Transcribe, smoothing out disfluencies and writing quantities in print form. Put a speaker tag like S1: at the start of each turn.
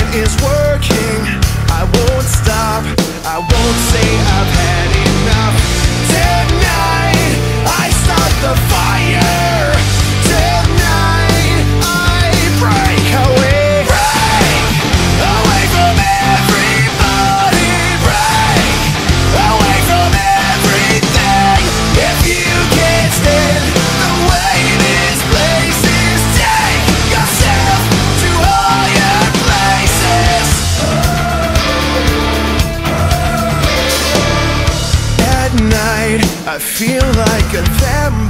S1: is working. I won't stop, I won't say I've had enough. Tonight, I start the fire. Tonight, I break away. Break away from everybody. Break away from everything. If you can't stand the way this place is, take yourself to higher places. At night, I feel like a vampire.